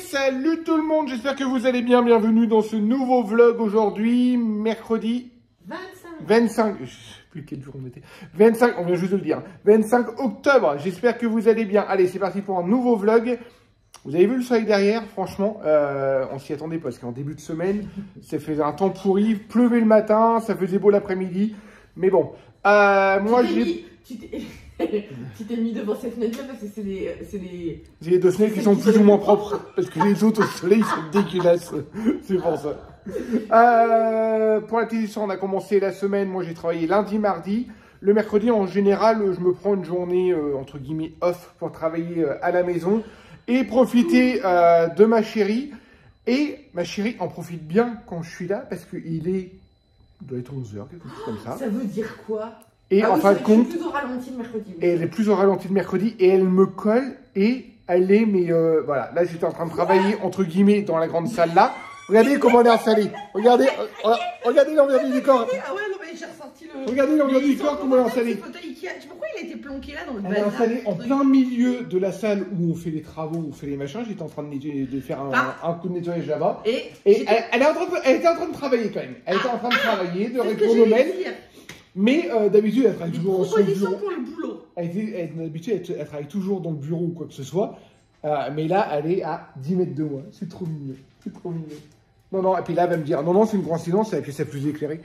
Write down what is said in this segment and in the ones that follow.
Salut tout le monde, j'espère que vous allez bien. Bienvenue dans ce nouveau vlog aujourd'hui, mercredi 25. Je sais plus quel jour on était. 25, on vient juste de le dire. 25 octobre, j'espère que vous allez bien. Allez, c'est parti pour un nouveau vlog. Vous avez vu le soleil derrière, franchement, on s'y attendait parce qu'en début de semaine, ça faisait un temps pourri, pleuvait le matin, ça faisait beau l'après-midi. Mais bon, moi j'ai... Tu t'es mis devant cette fenêtre-là parce que c'est des... J'ai les deux fenêtres qui sont plus ou moins propres, parce que les autres au soleil sont dégueulasses, c'est pour ça. Pour la télévision, on a commencé la semaine, moi j'ai travaillé lundi, mardi. Le mercredi, en général, je me prends une journée, entre guillemets, off pour travailler à la maison et profiter de ma chérie. Et ma chérie en profite bien quand je suis là, parce qu'il doit être 11 h, quelque chose comme ça. Ça veut dire quoi? Et en fin de compte, elle est plus au ralenti le mercredi. Et elle est plus au ralenti le mercredi et elle me colle et elle est, mais voilà, là j'étais en train de travailler entre guillemets dans la grande salle là. Regardez comment on est installé. Regardez, regardez l'envers du décor. Ah ouais, non mais j'ai ressorti le... Regardez l'envers du décor, comment on est installé. Pourquoi il a été planqué là dans le bazar? Elle est installée en plein milieu de la salle où on fait les travaux, où on fait les machins. J'étais en train de faire un coup de nettoyage là-bas. Et elle était en train de travailler quand même. Elle était en train de travailler, de répondre aux mails. Mais d'habitude, elle travaille toujours dans son bureau. Pour le boulot. D'habitude, elle travaille toujours dans le bureau ou quoi que ce soit. Mais là, elle est à 10 mètres de moi. C'est trop mignon. C'est trop mignon. Non, non, et puis là, elle va me dire, non, non, c'est une coïncidence, c'est la pièce la plus éclairée.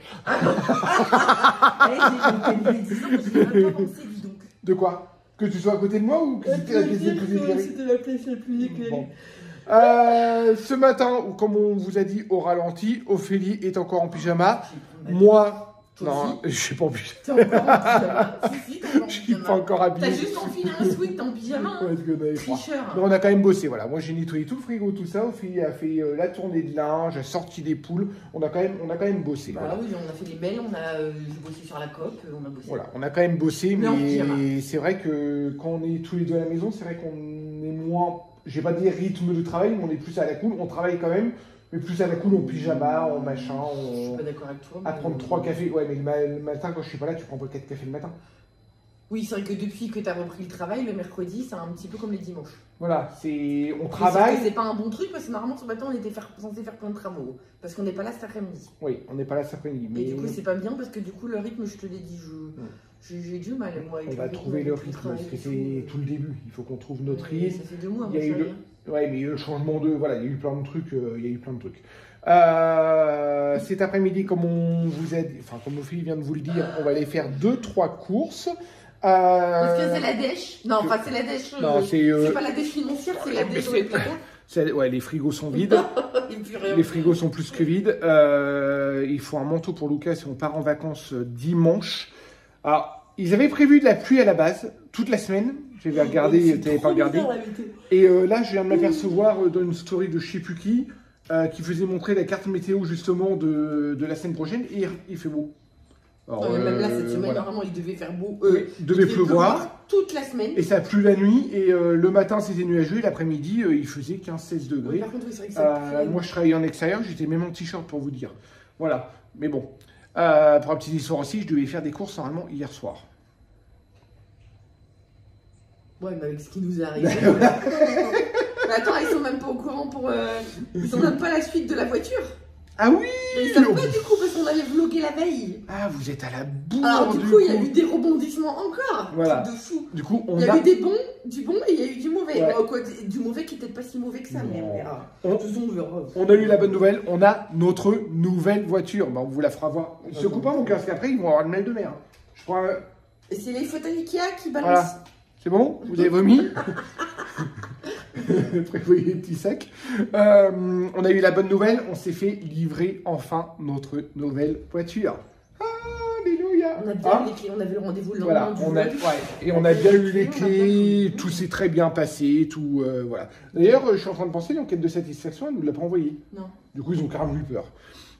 De quoi? Que tu sois à côté de moi ou que c'était la pièce la plus éclairée? C'était la pièce la plus éclairée. Bon. Ce matin, comme on vous a dit au ralenti, Ophélie est encore en pyjama. Moi... Non, je suis pas en pyjama. T'es encore en pyjama? Si, t'es encore en pyjama. Je suis pas encore habillé. T'as juste enfilé un sweat en pyjama. Tricheur. Mais on a quand même bossé, voilà. Moi, j'ai nettoyé tout le frigo, tout ça. Ophélie a fait la tournée de linge, a sorti des poules. On a quand même bossé. Bah voilà. Oui, on a fait les mails, on a bossé sur la COP, on a bossé. Voilà, on a quand même bossé, mais c'est vrai que quand on est tous les deux à la maison, c'est vrai qu'on est moins, j'ai pas dit rythme de travail, mais on est plus à la cool. On travaille quand même. Mais plus à la cool, en pyjama, en machin. Je suis pas d'accord avec toi. À prendre 3 cafés. Ouais, mais le matin, quand je suis pas là, tu prends pas 4 cafés le matin. Oui, c'est vrai que depuis que tu as repris le travail, le mercredi, c'est un petit peu comme les dimanches. Voilà, on travaille. C'est pas un bon truc parce que normalement, ce matin, on était censé faire plein de travaux. Parce qu'on n'est pas là cet après-midi. Oui, on n'est pas là cet après-midi. Mais du coup, c'est pas bien parce que du coup, le rythme, je te l'ai dit, j'ai du mal, moi. On va trouver le rythme parce que c'est tout le début. Il faut qu'on trouve notre rythme. Ça fait 2 mois, moi, Ouais, mais le changement de... Voilà, il y a eu plein de trucs. Cet après-midi, comme on vous a dit, enfin, comme Ophélie vient de vous le dire, on va aller faire 2-3 courses. Parce que c'est la dèche. Non, enfin, c'est la dèche. Non, c'est pas la dèche financière, c'est la dèche sur les placards. Ouais, les frigos sont vides. Les frigos sont plus que vides. Il faut un manteau pour Lucas si on part en vacances dimanche. Alors, ils avaient prévu de la pluie à la base, toute la semaine. J'avais regardé, tu n'avais pas regardé. Et là, je viens de m'apercevoir dans une story de je sais plus qui faisait montrer la carte météo justement de la semaine prochaine. Et il fait beau. Alors, même là, cette semaine, normalement, il devait faire beau. Il devait pleuvoir toute la semaine. Et ça a plu la nuit. Et le matin, c'était nuageux. Et l'après-midi, il faisait 15-16 degrés. Oui, par contre, c'est vrai que ça moi, je travaillais en extérieur. J'étais même en t-shirt pour vous dire. Voilà. Mais bon. Pour une petite histoire aussi, je devais faire des courses normalement hier soir. Ouais, mais avec ce qui nous est arrivé. Mais attends, ils sont même pas au courant pour. Ils sont même pas à la suite de la voiture. Ah oui! Mais ils savent pas du coup parce qu'on avait vlogué la veille. Ah, vous êtes à la bourre. Alors du coup, il y a eu des rebondissements encore. Voilà. De fou. Du coup, il y a eu du bon et il y a eu du mauvais. Ouais. Du mauvais qui n'était pas si mauvais que ça, mais on verra. On a eu la bonne nouvelle, on a notre nouvelle voiture. Bah, on vous la fera voir. Il se coupe pas mon cœur, parce qu'après, ils vont avoir le mal de mer. Je crois. C'est les photos Ikea qui balancent. Voilà. C'est bon? Vous avez vomi? Prévoyez les petits sacs. On a eu la bonne nouvelle, on s'est fait livrer enfin notre nouvelle voiture. Alléluia! On a bien eu les clés, on avait le rendez-vous le lendemain du vlog. Et on a bien eu les clés, tout s'est très bien passé, tout voilà. D'ailleurs, je suis en train de penser, l'enquête de satisfaction, elle ne nous l'a pas envoyée. Non. Du coup, ils ont carrément eu peur.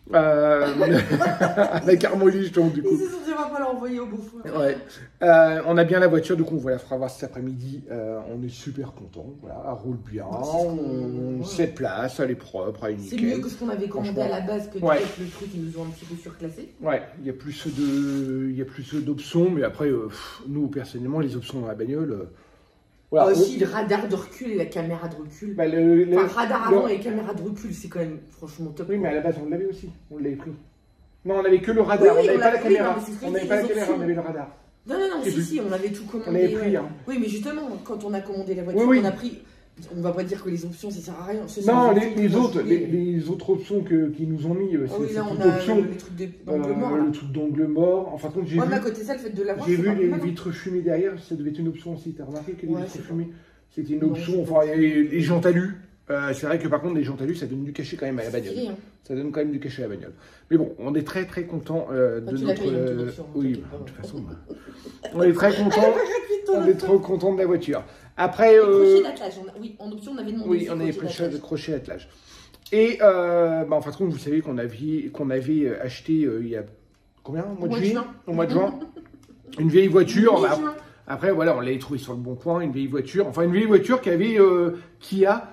Avec Armoli, donc du coup. Ils se sont dit, on va pas l'envoyer au beau-fou. Ouais. On a bien la voiture, du coup, on va la fera voir cet après-midi. On est super content. Voilà, elle roule bien. On 7 places, elle est propre, elle est nickel. C'est mieux que ce qu'on avait commandé à la base, que peut-être le truc, ils nous ont un petit peu surclassé. Ouais, il y a plus d'options, mais après, nous, personnellement, les options dans la bagnole. Voilà. Aussi le radar de recul et la caméra de recul. Bah, radar avant et caméra de recul, c'est quand même franchement top. Oui, mais à la base, on l'avait aussi. On l'avait pris. Non, on n'avait que le radar. On n'avait pas la caméra. On n'avait pas la caméra, on avait le radar. Non, si, on avait tout commandé. On avait pris. Hein. Oui, mais justement, quand on a commandé la voiture, on a pris. On va pas dire que les options ça sert à rien. Non, les autres options qu'ils nous ont mis, c'est là, toute option. Le truc d'angle mort. Le truc d'angle mort. Enfin, j'ai vu. Mais à côté de ça, le fait de l'avoir. J'ai vu les vitres fumées derrière, ça devait être une option aussi. T'as remarqué que les vitres fumées, c'était une option. Enfin, les jantes alu. C'est vrai que par contre, les jantes alu, ça donne du cachet quand même à la bagnole. Ça donne quand même du cachet à la bagnole. Mais bon, on est très très content de notre. Oui, de toute façon, on est très content. On est trop content de la voiture. Après. Crochet d'attelage. Oui, en option, on avait demandé. Oui, on avait pris le crochet d'attelage. Et en fin de compte, vous savez qu'on avait acheté il y a combien? Au mois de juin. Au mois de juin. Une vieille voiture. Après, voilà, on l'avait trouvée sur le bon coin, une vieille voiture. Enfin, une vieille voiture qui a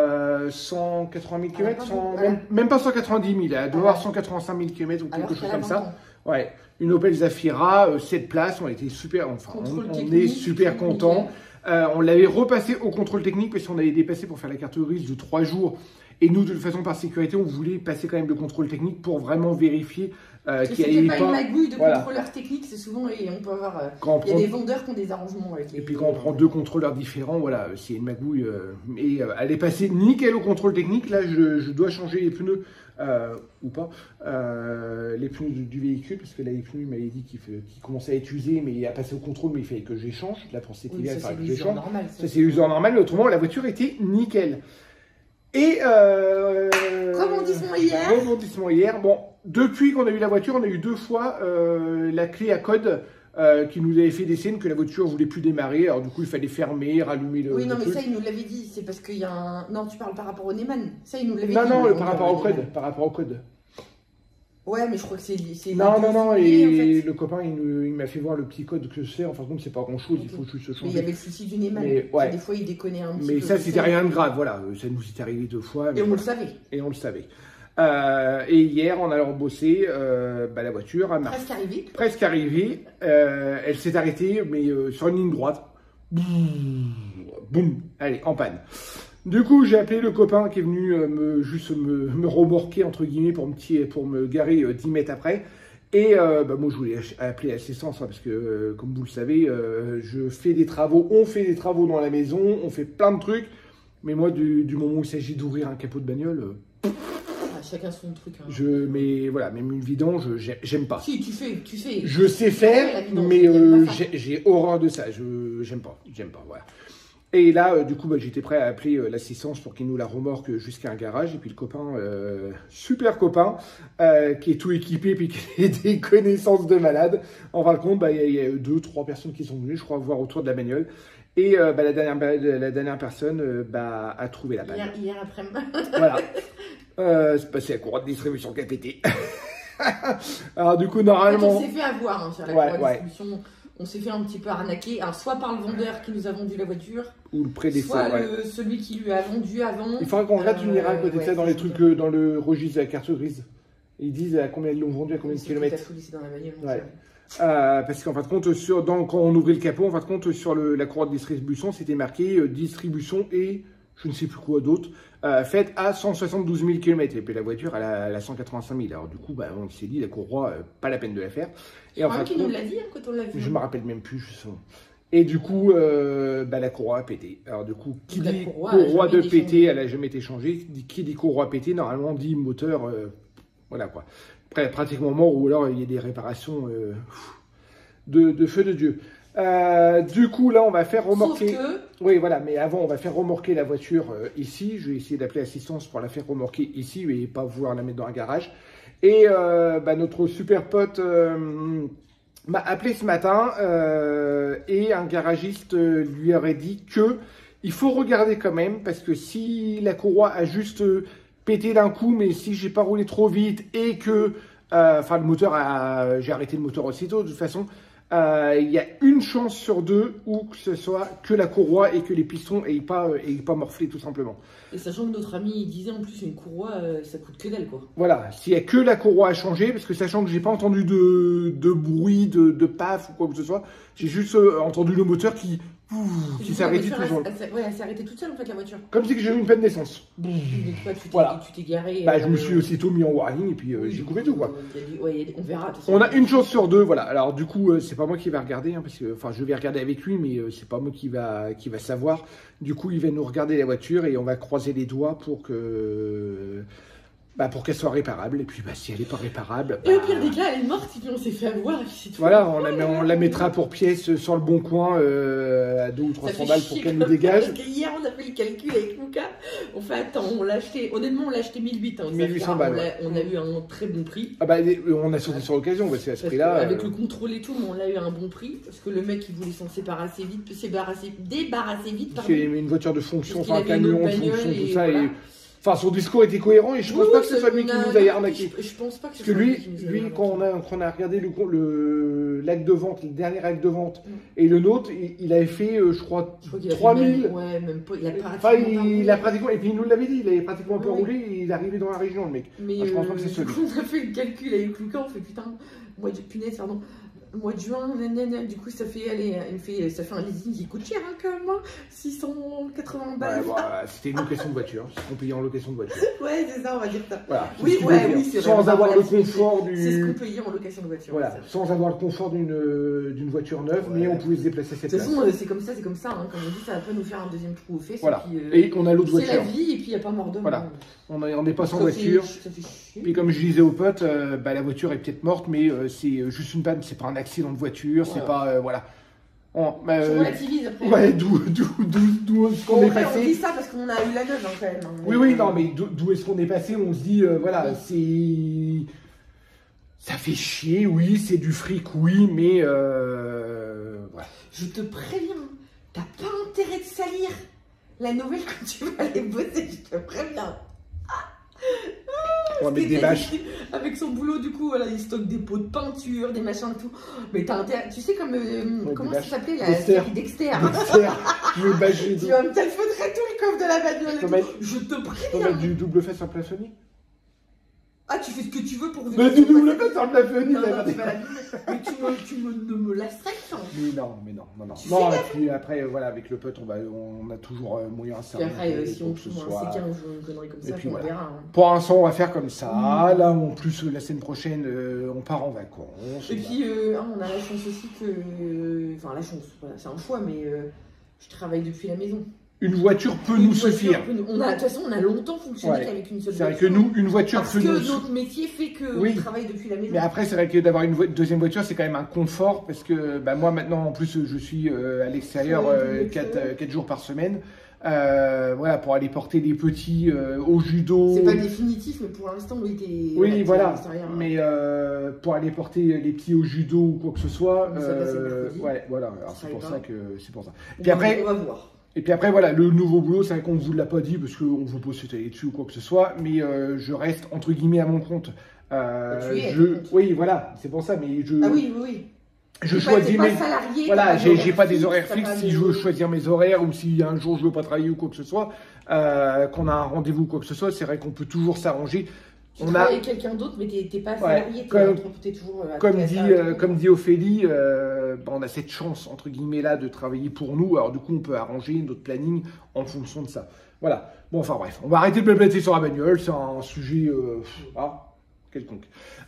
180 000 km, même pas 190 000, elle doit avoir 185 000 km ou quelque chose comme ça. Ouais, une Opel Zafira, 7 places, on était super, on est super contents. On l'avait repassé au contrôle technique parce qu'on avait dépassé pour faire la carte grise de 3 jours. Et nous, de toute façon, par sécurité, on voulait passer quand même le contrôle technique pour vraiment vérifier qu'il n'y avait pas une magouille de contrôleur technique, c'est souvent, et on peut avoir... il y a des vendeurs qui ont des arrangements avec les... Et puis quand on prend 2 contrôleurs différents, voilà, s'il y a une magouille... elle est passée nickel au contrôle technique, là, je dois changer les pneus, ou pas, les pneus du véhicule, parce que là, les pneus, il m'avait dit qu'il commençait à être usé, mais il a passé au contrôle, mais il fallait que j'échange. Là, pour cet hiver, il fallait que j'échange. Ça, c'est l'usure normale, mais autrement, la voiture était nickel. Et rebondissement hier. Bon, depuis qu'on a eu la voiture, on a eu 2 fois la clé à code qui nous avait fait des scènes que la voiture voulait plus démarrer. Alors du coup, il fallait fermer, rallumer le. Oui, non, mais ça, il nous l'avait dit. C'est parce qu'il y a un. Non, tu parles par rapport au Neyman. Ça, il nous l'avait dit. Non, par rapport au code. Par rapport au code. Ouais, mais je crois que c'est. Non, et le copain, il m'a fait voir le petit code que c'est. En fin de compte, c'est pas grand chose, il faut juste changer. Mais il y avait le souci du Neyman. Ouais. Des fois, il déconnait un petit peu. Mais ça, c'était rien de grave, voilà. Ça nous est arrivé 2 fois. Et on le savait. Et on le savait. Et hier, en allant bosser, la voiture a presque arrivée. Elle s'est arrêtée, mais sur une ligne droite. Boum, allez, en panne. Du coup, j'ai appelé le copain qui est venu me remorquer, entre guillemets, pour me garer 10 mètres après. Et moi, je voulais appeler l'assistance, parce que, comme vous le savez, on fait des travaux dans la maison, on fait plein de trucs. Mais moi, du moment où il s'agit d'ouvrir un capot de bagnole... chacun son truc. Hein. Mais voilà, même une vidange, j'aime pas. Si, tu fais. Je sais faire, mais j'ai horreur de ça. J'aime pas, voilà. Et là, du coup, j'étais prêt à appeler l'assistance pour qu'il nous la remorque jusqu'à un garage. Et puis le copain, super copain, qui est tout équipé, puis qui a des connaissances de malade. En fin de compte, il y a 2-3 personnes qui sont venues, je crois, voir autour de la bagnole. Et la dernière personne a trouvé la panne. Hier après-midi. Voilà. C'est passé à courroie de distribution qui a pété. Alors du coup, normalement... En fait, on s'est fait avoir sur la courroie de distribution. On s'est fait un petit peu arnaquer, alors soit par le vendeur qui nous a vendu la voiture, ou le prédécesseur, soit celui qui lui a vendu avant. Il faudra qu'on regarde une à côté de ça dans les trucs, dans le registre de la carte grise. Ils disent à combien ils l'ont vendu, à combien de kilomètres. C'est dans la bagnole. Parce qu'en fin de compte, quand on ouvrait le capot, en fin de compte, sur la courroie de distribution, c'était marqué distribution et je ne sais plus quoi d'autre, faite à 172 000 km. Et puis la voiture, elle a 185 000. Alors du coup, on s'est dit, la courroie, pas la peine de la faire. Et en fait, qui nous l'a dit quand on l'a vu. Je me rappelle même plus, justement. Et du coup, la courroie a pété. Alors du coup, qui dit courroie de péter, elle n'a jamais été changée. Qui dit courroie pété, normalement dit moteur, voilà quoi. Pratiquement mort, ou alors il y a des réparations de feu de Dieu. Du coup, là, on va faire remorquer... Oui, voilà, mais avant, on va faire remorquer la voiture ici. Je vais essayer d'appeler l'assistance pour la faire remorquer ici, et pas vouloir la mettre dans un garage. Et notre super pote m'a appelé ce matin, et un garagiste lui aurait dit que il faut regarder quand même, parce que si la courroie a juste pété d'un coup, mais si j'ai pas roulé trop vite, et que... le moteur j'ai arrêté le moteur aussitôt, de toute façon... il y a une chance sur 2 où que ce soit que la courroie et que les pistons n'aient pas morflé tout simplement. Et sachant que notre ami disait en plus une courroie ça coûte que dalle quoi. Voilà, s'il n'y a que la courroie à changer, parce que sachant que j'ai pas entendu de bruit, de paf ou quoi que ce soit, j'ai juste entendu le moteur qui qui s'est arrêtée tout seul. Elle s'est arrêtée toute seule en fait la voiture. Comme si j'ai eu une peine d'essence. Voilà. Tu t'es garé. Bah, je me suis aussitôt mis en warning et puis j'ai coupé tout quoi. On verra. On a une chance sur deux, voilà. Alors du coup, c'est pas moi qui va regarder, hein, parce que, enfin, je vais regarder avec lui, mais c'est pas moi qui va savoir. Du coup, il va nous regarder la voiture et on va croiser les doigts pour que. Pour qu'elle soit réparable, et puis si elle n'est pas réparable... Et au pire des cas, elle est morte, et puis on s'est fait avoir, et puis c'est tout. Voilà, on la mettra pour pièce sur le bon coin, à 200 ou 300 balles pour qu'elle nous dégage. Parce qu'hier, on a fait le calcul avec Luca. On fait, attends, on l'a acheté, honnêtement, on l'a acheté 1800. Hein, 1800 balles. On a eu un très bon prix. Ah on a sauté sur l'occasion, c'est à ce prix-là. Avec le contrôle et tout, mais on a eu un bon prix, parce que le mec, il voulait s'en débarrasser vite, Parce qu'il aimait une voiture de fonction, enfin un camion de fonction, tout ça, et... Enfin, son discours était cohérent et je pense pas que ce soit lui qui nous a arnaqué. Je pense pas que ce soit lui qui nous a arnaqué. Quand on a regardé l'acte de vente, le dernier acte de vente, et le nôtre, il avait fait, je crois 3000. Ouais, même pas. Il a pratiquement. Et puis il nous l'avait dit, il avait pratiquement un peu roulé et il est arrivé dans la région, le mec. Mais je pense pas que c'est celui. On a fait le calcul avec Lucas, on fait putain, punaise, pardon. Mois de juin, du coup ça fait, ça fait un leasing qui coûte cher hein, quand même, hein, 680 balles. Ouais, c'était une location de voiture, c'est ce qu'on payait en location de voiture. Ouais, c'est ça, on va dire ça. Voilà, oui, c'est sans avoir le confort du... C'est ce qu'on payait en location de voiture. Voilà, sans avoir le confort d'une voiture neuve, mais on pouvait se déplacer à cette place. De toute façon, c'est comme ça, hein, comme on dit, ça va pas nous faire un deuxième trou aux fesses. Voilà, et on a l'autre voiture. C'est la vie, et puis il n'y a pas mort d'homme. Voilà, on n'est pas sans voiture. Puis comme je disais aux potes, la voiture est peut-être morte, mais c'est juste une panne, c'est pas un accident de voiture, c'est pas... voilà. Je relativise après. Ouais, d'où est-ce qu'on est passé. On dit ça parce qu'on a eu la neuve hein, quand même. Hein, oui, non, mais d'où est-ce qu'on est passé, on se dit, voilà, c'est... Ça fait chier, oui, c'est du fric, oui, mais... voilà. Je te préviens, t'as pas intérêt de salir la nouvelle quand tu vas aller bosser, je te préviens. On va mettre des bâches. Avec son boulot, du coup, voilà, il stocke des pots de peinture, des machins et tout. Mais t'as intérêt, tu sais, comme. Comment ça s'appelait la série Dexter. Je veux bâcher. Tu vas me calfautrer tout le coffre de la bagnole. Je te préviens. Tu peux mettre du double face en plafonnier. Ah, tu fais ce que tu veux pour venir. Mais du double face en plafonnier. Mais tu ne me lasses pas. Mais non. Non, et puis après, voilà, avec le pote, on a toujours moyen à ça. Et après, si on trouve un C15 ou une connerie comme ça, puis on verra. Hein. Pour l'instant, on va faire comme ça. Là, en plus, la semaine prochaine, on part en vacances. Et puis, on a la chance aussi que. Enfin, la chance, voilà, c'est un choix, mais je travaille depuis la maison. Une voiture peut nous suffire. De toute façon, on a longtemps fonctionné qu'avec une seule voiture. C'est vrai que nous, une voiture peut nous... Parce que notre métier fait qu'on travaille depuis la maison. Mais après, c'est vrai que d'avoir une deuxième voiture, c'est quand même un confort. Parce que moi, maintenant, en plus, je suis à l'extérieur 4 jours par semaine. Voilà, pour aller porter des petits au judo. C'est pas définitif, mais pour l'instant, oui, voilà. Mais pour aller porter les petits au judo ou quoi que ce soit. Ouais, voilà. C'est pour ça que c'est pour ça. Puis après, on va voir. Et puis après, voilà, le nouveau boulot, c'est vrai qu'on ne vous l'a pas dit parce qu'on ne veut pas s'étaler dessus ou quoi que ce soit, mais je reste entre guillemets à mon compte. Oui, voilà, c'est pour ça, mais je... Ah oui. Je choisis mes... salarié. Voilà, j'ai pas des horaires fixes. Si je veux choisir mes horaires ou si un jour je veux pas travailler ou quoi que ce soit, qu'on a un rendez-vous ou quoi que ce soit, c'est vrai qu'on peut toujours s'arranger. Tu travailles avec quelqu'un d'autre, mais t'es pas salarié, t'es toujours... Comme dit Ophélie, on a cette chance, entre guillemets, là, de travailler pour nous. Alors, du coup, on peut arranger notre planning en fonction de ça. Voilà. Bon, enfin, bref. On va arrêter de blablater sur la bagnole. C'est un sujet quelconque.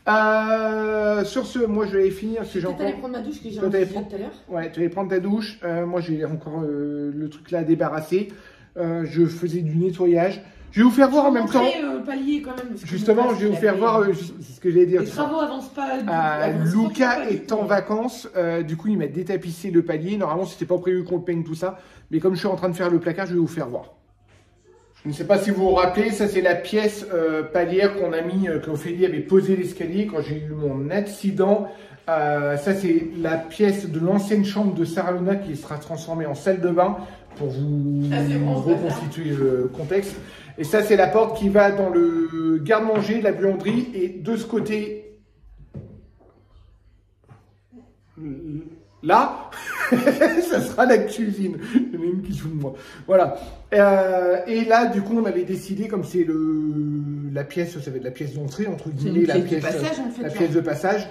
Sur ce, moi, je vais aller finir. Tu allais prendre ma douche, que j'ai un sujet tout à l'heure. Ouais, tu allais prendre ta douche. Moi, j'ai encore le truc là à débarrasser. Je faisais du nettoyage. Je vais vous faire voir en même temps. Palier quand même, justement, je vais vous faire voir, c'est ce que j'allais dire. Les travaux avancent pas. Luca est en vacances, du coup il m'a détapissé le palier. Normalement c'était pas prévu qu'on peigne tout ça, mais comme je suis en train de faire le placard, je vais vous faire voir. Je ne sais pas si vous vous rappelez, ça c'est la pièce palière qu'on a mis, qu'Ophélie avait posé l'escalier quand j'ai eu mon accident. Ça c'est la pièce de l'ancienne chambre de Sarah Luna qui sera transformée en salle de bain pour vous reconstituer le contexte. Et ça, c'est la porte qui va dans le garde-manger, la buanderie. Et de ce côté, là, ça sera la cuisine. Il y en a une qui joue de moi. Voilà. Et là, du coup, on avait décidé, comme c'est le la pièce, ça va être la pièce d'entrée, entre guillemets, la pièce de passage.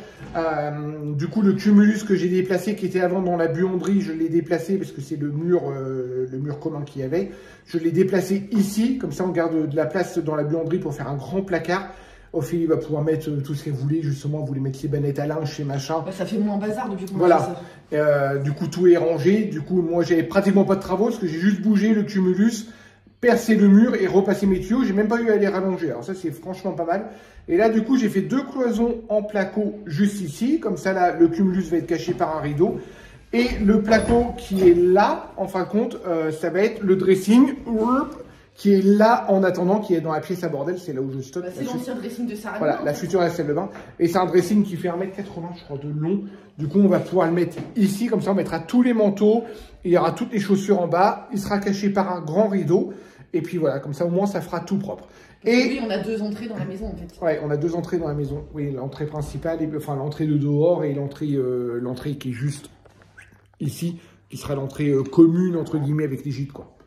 Du coup, le cumulus que j'ai déplacé, qui était avant dans la buanderie, je l'ai déplacé parce que c'est le mur commun qu'il y avait. Je l'ai déplacé ici, comme ça on garde de la place dans la buanderie pour faire un grand placard. Ophélie va pouvoir mettre tout ce qu'elle voulait, justement, vous voulez mettre les bannettes à linge chez machin. Ça fait moins bazar depuis qu'on a fait ça. Du coup, tout est rangé. Du coup, moi, j'avais pratiquement pas de travaux parce que j'ai juste bougé le cumulus, percé le mur et repassé mes tuyaux. J'ai même pas eu à les rallonger. Alors ça, c'est franchement pas mal. Et là, du coup, j'ai fait 2 cloisons en placo juste ici. Comme ça, là, le cumulus va être caché par un rideau. Et le placo qui est là, en fin de compte, ça va être le dressing. Qui est là en attendant, qui est dans la pièce à bordel, c'est là où je stocke. C'est l'ancien dressing de Sarah. Voilà, la future salle de bain. Et c'est un dressing qui fait 1,80 m, je crois, de long. Du coup, on va pouvoir le mettre ici, comme ça on mettra tous les manteaux, il y aura toutes les chaussures en bas, il sera caché par un grand rideau. Et puis voilà, comme ça au moins ça fera tout propre. Et oui, on a 2 entrées dans la maison en fait. Ouais, on a 2 entrées dans la maison. Oui, l'entrée principale, enfin l'entrée de dehors et l'entrée qui est juste ici, qui sera l'entrée commune, entre guillemets, avec les gîtes, quoi.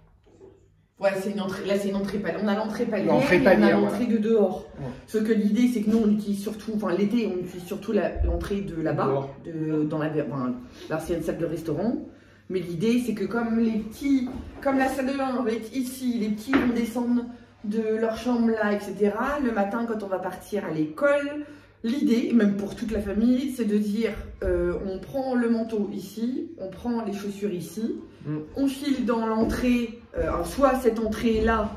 Ouais, c'est une entrée. Là, c'est une entrée palière. On a l'entrée palière et on a l'entrée de dehors. Ouais. Ce que l'idée, c'est que nous, on utilise surtout, enfin l'été, on utilise surtout l'entrée de là-bas, dans l'ancienne salle de restaurant. Mais l'idée, c'est que comme la salle de bain va être ici, les petits vont descendre de leur chambre là, etc. Le matin, quand on va partir à l'école, l'idée, même pour toute la famille, c'est de dire, on prend le manteau ici, on prend les chaussures ici, on file dans l'entrée, soit cette entrée-là,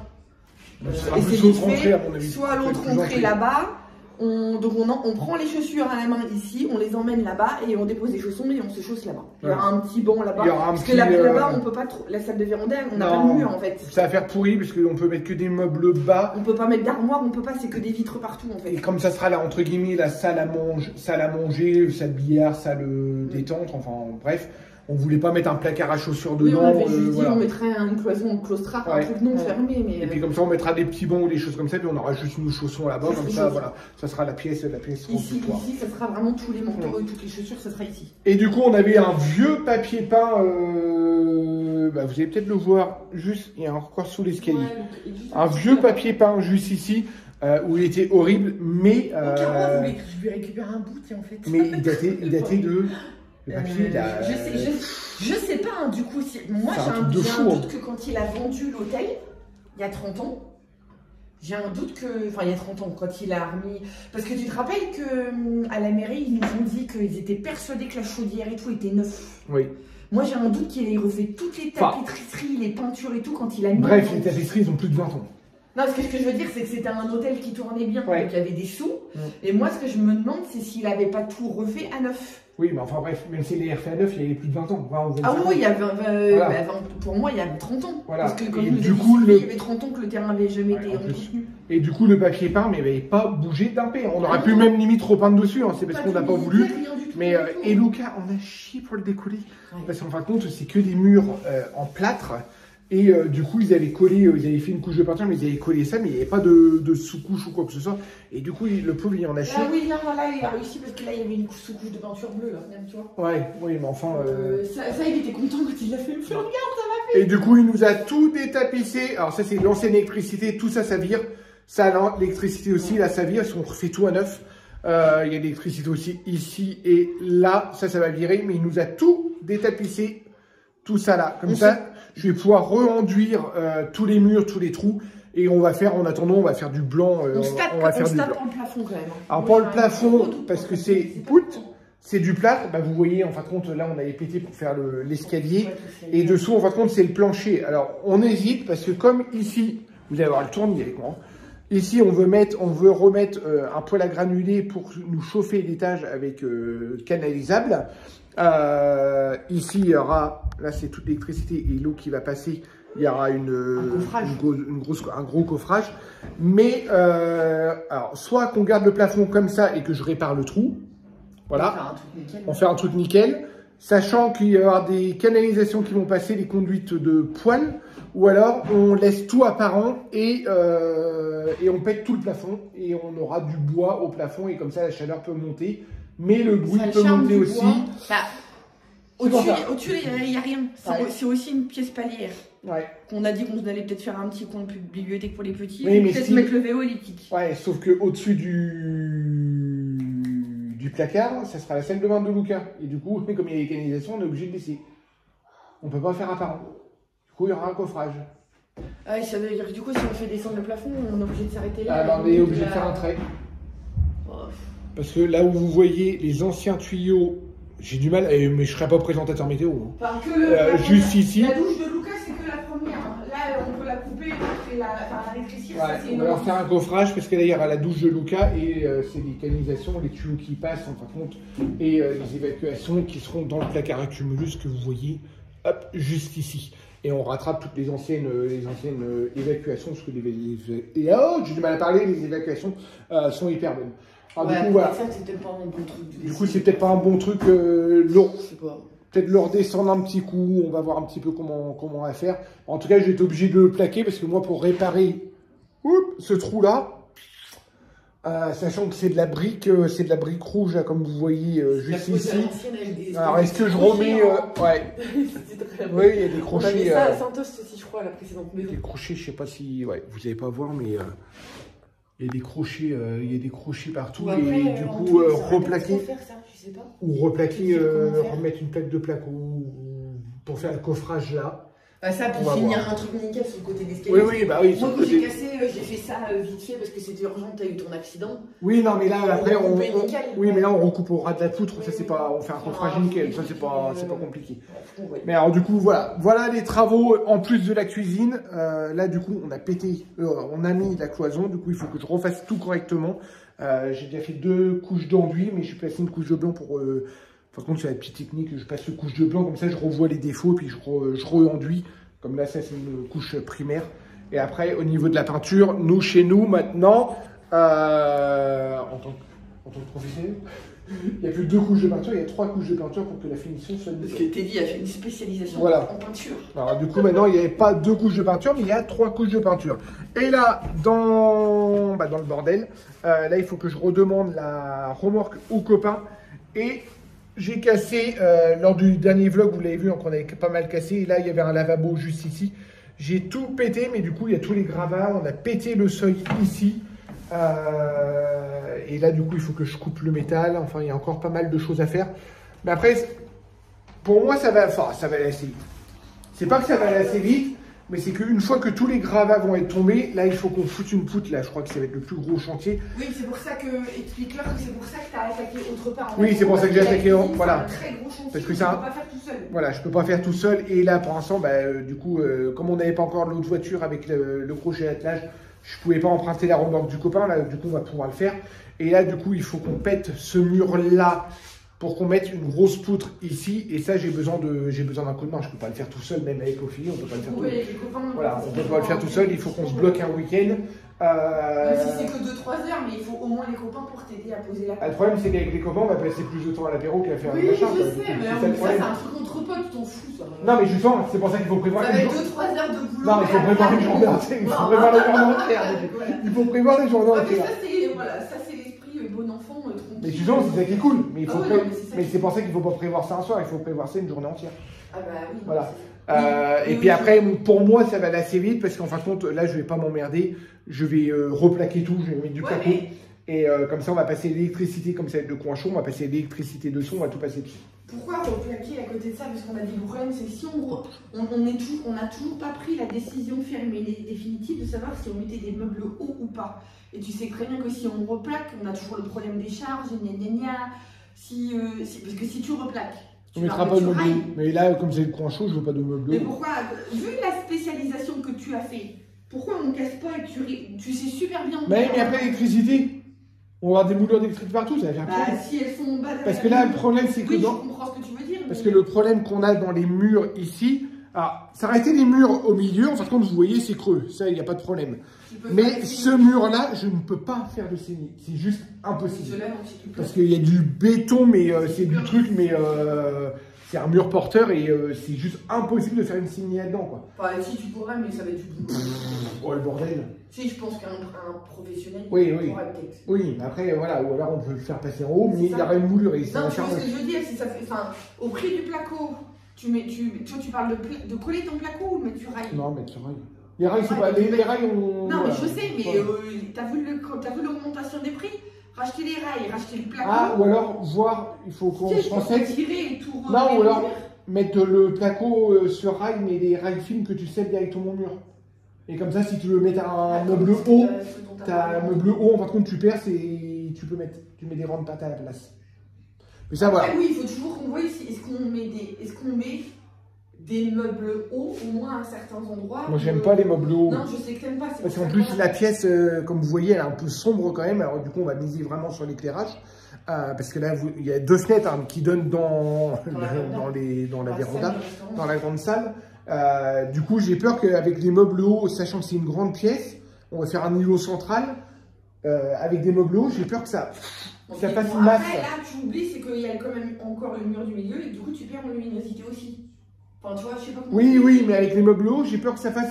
et c'est vite fait, soit l'autre entrée là-bas. Donc on prend les chaussures à la main ici, on les emmène là-bas et on dépose les chaussons et on se chausse là-bas. Il y aura un petit banc là-bas. Parce que là-bas, on peut pas trop. La salle de vérandelle, on n'a pas de mur en fait. Ça va faire pourri parce qu'on peut mettre que des meubles bas. On peut pas mettre d'armoire, on peut pas, c'est que des vitres partout en fait. Et comme ça sera là, entre guillemets, la salle à manger, salle billard, salle détente, enfin bref. On voulait pas mettre un placard à chaussures dedans. On avait juste dit, on mettrait une cloison claustrale, un truc non fermé. Mais... Et puis comme ça, on mettra des petits bancs ou des choses comme ça, puis on aura juste nos chaussons là-bas, comme ça, voilà. Ça sera la pièce ici, ça sera vraiment tous les manteaux et toutes les chaussures, ça sera ici. Et du coup, on avait un vieux papier peint, vous allez peut-être le voir, juste, il y a encore sous l'escalier. Un vieux papier peint juste ici. Où il était horrible, mais... je lui récupère un bout, en fait. Mais il datait de... Je sais pas, hein, du coup, moi j'ai un doute que quand il a vendu l'hôtel, il y a 30 ans, j'ai un doute que, enfin il y a 30 ans, quand il a remis, parce que tu te rappelles qu'à la mairie, ils nous ont dit qu'ils étaient persuadés que la chaudière et tout était neuf. Oui. Moi j'ai un doute qu'il ait refait toutes les tapisseries, les peintures et tout quand il a mis... Bref, les tapisseries, ils ont plus de 20 ans. Non, ce que je veux dire, c'est que c'était un hôtel qui tournait bien, donc il y avait des sous. Et moi, ce que je me demande, c'est s'il n'avait pas tout refait à neuf. Oui, mais enfin bref, même s'il est refait à neuf, il y avait plus de 20 ans. Oui, il y avait, pour moi, il y avait 30 ans. Voilà. Parce que quand il y avait 30 ans que le terrain n'avait jamais été entretenu. Et du coup, le papier peint, mais il n'avait pas bougé d'un pé. On aurait pu même limite repeindre dessus, hein, c'est parce qu'on n'a pas voulu. Mais et Lucas, on a chié pour le décoller. Parce qu'en fin de compte, c'est que des murs en plâtre. Et du coup, ils avaient fait une couche de peinture, mais ils avaient collé ça, mais il n'y avait pas de sous-couche ou quoi que ce soit. Et du coup, le pauvre, il en a chié. Ah oui, non, là, il a réussi parce que là, il y avait une sous-couche de peinture bleue, là, même, tu vois. Ouais, oui, mais enfin... Ça, il était content quand il l'a fait. Il me fait, regarde, ça m'a fait. Et du coup, il nous a tout détapissé. Alors ça, c'est l'ancienne électricité, tout ça, ça vire. Ça, l'électricité aussi, là, ça vire. On refait tout à neuf. Il y a l'électricité aussi ici et là. Ça va virer. Mais il nous a tout détapissé. Tout ça là. Comme ça, je vais pouvoir re-enduire tous les murs, tous les trous. Et on va faire, en attendant, on va faire du blanc. On va faire du blanc. On le plafond quand même. Alors pas le plafond, parce que c'est du plâtre. Bah, vous voyez, en fin de compte, là, on avait pété pour faire l'escalier. Et dessous, en fin de compte, c'est le plancher. Alors, on hésite, parce que comme ici, vous allez avoir le tournis avec moi. Ici, on veut remettre un poêle à granulés pour nous chauffer l'étage avec canalisable. Ici, il y aura, là c'est toute l'électricité et l'eau qui va passer, il y aura un gros coffrage. Mais, alors, soit qu'on garde le plafond comme ça et que je répare le trou, voilà, on fait un truc nickel, sachant qu'il y aura des canalisations qui vont passer, des conduites de poêle, ou alors on laisse tout apparent et on pète tout le plafond et on aura du bois au plafond et comme ça la chaleur peut monter. Mais le bruit peut monter aussi. Au-dessus, il n'y a rien. C'est aussi une pièce palière. qu'on a dit qu'on allait peut-être faire un petit coin de bibliothèque pour les petits, oui, mais peut-être mettre le vélo elliptique. Ouais, sauf qu'au-dessus du placard, ça sera la salle de bain de Luca. Et du coup, comme il y a les canalisations, on est obligé de laisser. On peut pas faire apparent. Du coup, il y aura un coffrage. Ah, ça veut dire que du coup, si on fait descendre le plafond, on est obligé de s'arrêter là. Ah, ben, on est obligé de faire un trait. Parce que là où vous voyez les anciens tuyaux, j'ai du mal, mais je serai pas présentateur météo. Enfin, juste ici. La douche de Luca, c'est que la première. Là, on peut la couper et la rétrécir. Ouais, on va leur faire un coffrage parce que d'ailleurs, à la douche de Luca, et c'est les canalisations, les tuyaux qui passent en fin de compte, et les évacuations qui seront dans le placard à cumulus que vous voyez, hop, juste ici. Et on rattrape toutes les anciennes évacuations, parce que j'ai du mal à parler, les évacuations sont hyper bonnes. Alors, ouais, du coup, voilà. C'est peut-être pas un bon truc. Du coup, c'est peut-être pas un bon truc lourd. Peut-être leur descendre un petit coup, on va voir un petit peu comment on va faire. En tout cas, je vais être obligé de le plaquer, parce que moi, pour réparer ce trou-là, sachant que c'est de la brique rouge, là, comme vous voyez juste ici. Alors, est-ce que je remets... ouais. Oui, il y a des crochets... On avait ça à Santos aussi, je crois, à la précédente maison. Des crochets, je sais pas si... Ouais, vous n'allez pas voir, mais... il y a des crochets, partout. Après, et du coup, replaquer... Faire ça, je sais pas. Ou replaquer, remettre une plaque de placo pour faire le coffrage là. Bah ça, puis finir un truc nickel sur le côté d'escalier. Oui, bah oui. Moi, quand j'ai cassé, j'ai fait ça vite fait parce que c'était urgent, t'as eu ton accident. Oui, non, mais là, après, oui, mais là, on recoupe au ras de la poutre. Oui, ça, c'est pas, on fait un coffrage nickel. Ça, c'est pas compliqué. Mais alors, du coup, voilà les travaux en plus de la cuisine. Là, du coup, on a pété, on a mis la cloison. Du coup, il faut que je refasse tout correctement. J'ai déjà fait 2 couches d'enduit, mais je suis passé une couche de blanc pour. Par contre, c'est la petite technique, je passe une couche de blanc, comme ça je revois les défauts, puis je re-enduis. Comme là, ça c'est une couche primaire. Et après, au niveau de la peinture, nous, chez nous, maintenant, en tant que professionnel, il n'y a plus 2 couches de peinture, il y a 3 couches de peinture pour que la finition soit nickel. Parce que Teddy a fait une spécialisation en peinture. Alors du coup, maintenant, il n'y avait pas 2 couches de peinture, mais il y a 3 couches de peinture. Et là, dans le bordel, là, il faut que je redemande la remorque aux copains. Et j'ai cassé, lors du dernier vlog, vous l'avez vu, donc on avait pas mal cassé. Et là, il y avait un lavabo juste ici. J'ai tout pété, mais du coup, il y a tous les gravats. On a pété le seuil ici. Et là, du coup, il faut que je coupe le métal. Enfin, il y a encore pas mal de choses à faire. Mais après, pour moi, ça va aller assez vite. C'est pas que ça va aller assez vite, mais c'est qu'une fois que tous les gravats vont être tombés, là, il faut qu'on foute une poutre. Là, je crois que ça va être le plus gros chantier. Oui, c'est pour ça que, explique-leur que c'est pour ça que tu as attaqué autre part. Oui, c'est pour ça que j'ai attaqué. Voilà. C'est un très gros chantier. Parce que ça, tu peux pas faire tout seul. Voilà, je peux pas faire tout seul. Et là, pour l'instant, du coup, comme on n'avait pas encore l'autre voiture avec le crochet d'attelage, je pouvais pas emprunter la remorque du copain. Là, du coup, on va pouvoir le faire. Et là, du coup, il faut qu'on pète ce mur-là pour qu'on mette une grosse poutre ici. Et ça, j'ai besoin d'un coup de main. Je peux pas le faire tout seul, même avec Ophélie, on peut pas le faire tout seul. Voilà, on peut pas le faire tout seul. Il faut qu'on se bloque un week-end. Même si c'est que 2-3 heures, mais il faut au moins les copains pour t'aider à poser la. Le problème, c'est qu'avec les copains, on va passer plus de temps à l'apéro qu'à faire un machin. Oui, je sais, mais ça, c'est un truc entre potes, tu t'en fous, ça. Non, mais justement, c'est pour ça qu'il faut prévoir. Ça va être 2-3 heures de boulot. Non, mais il faut prévoir une journée entière. Il faut prévoir les journées entières. Il faut prévoir les journées entières. Ça, c'est l'esprit bon enfant, tranquille. Mais justement, c'est ça qui est cool. Mais c'est pour ça qu'il ne faut pas prévoir ça un soir, il faut prévoir ça une journée entière. Ah bah oui. Voilà. Et puis après, pour moi, ça va aller assez vite parce qu'en fin de compte, là, je vais pas m'emmerder. Je vais replaquer tout, je vais mettre du placo. Et comme ça, on va passer l'électricité, comme ça va être le coin chaud, on va passer l'électricité de son, on va tout passer dessus. Pourquoi replaquer à côté de ça? Parce qu'on a dit le problème, c'est que si on n'a toujours pas pris la décision ferme et définitive de savoir si on mettait des meubles hauts ou pas. Et tu sais très bien que si on replaque, on a toujours le problème des charges, gna gna gna. Parce que si tu replaques, on mettra pas de meubles. Mais là, comme c'est le coin chaud, je veux pas de meubles. Mais pourquoi, vu la spécialisation que tu as fait, pourquoi on ne casse pas et tu sais super bien. Mais après l'électricité, on va avoir des moulures d'électricité partout, ça va faire problème. Si elles sont en bas. Parce que là, le problème, c'est que oui, je comprends ce que tu veux dire. Parce que le problème qu'on a dans les murs ici, alors, ça aurait été les murs au milieu, en fait, comme vous voyez, c'est creux, ça, il n'y a pas de problème. Mais ce mur-là, je ne peux pas faire de saigner, c'est juste impossible. Parce qu'il y a du béton, mais c'est du truc, mais c'est un mur porteur et c'est juste impossible de faire une saignée là-dedans, quoi. Enfin, si tu pourrais, mais ça va être du boulot. Oh, le bordel. Si, je pense qu'un professionnel pourrait peut-être. Oui, mais après, voilà, ou alors on peut le faire passer en haut, mais il y aura une moulure et ça non, va faire. Ce que je veux dire, si ça fait, enfin, au prix du placo, Tu parles de coller ton placo ou de mettre du rail? Non, mettre du rail. Les rails, c'est pas. Les rails, on. Non, mais je sais, mais t'as vu l'augmentation des prix? Racheter les rails, racheter le placo. Ah, ou alors, voir, il faut qu'on se renseigne. Et tout non, ou alors, mettre le placo sur rail, mais les rails fines que tu scelles directement au mur. Et comme ça, si tu veux mettre un meuble haut, t'as un meuble haut, en fin de compte, tu perces et tu mets des rangs de pâte à la place. Mais ça, voilà. Oui, il faut toujours qu'on voit ici. Est-ce qu'on met des meubles hauts, au moins à certains endroits? Moi, j'aime pas les meubles hauts. Non, je sais que t'aimes pas. Parce qu'en plus, la pièce, comme vous voyez, elle est un peu sombre quand même. Alors, du coup, on va miser vraiment sur l'éclairage. Parce que là, il y a 2 fenêtres qui donnent dans la véranda, dans la grande salle. Du coup, j'ai peur qu'avec les meubles hauts, sachant que c'est une grande pièce, on va faire un îlot central. Avec des meubles hauts, j'ai peur que ça fasse une masse. Après, là, tu oublies, c'est qu'il y a quand même encore le mur du milieu et du coup, tu perds en luminosité aussi. Enfin, tu vois, je sais pas comment. Oui, mais avec les meubles hauts, j'ai peur que ça fasse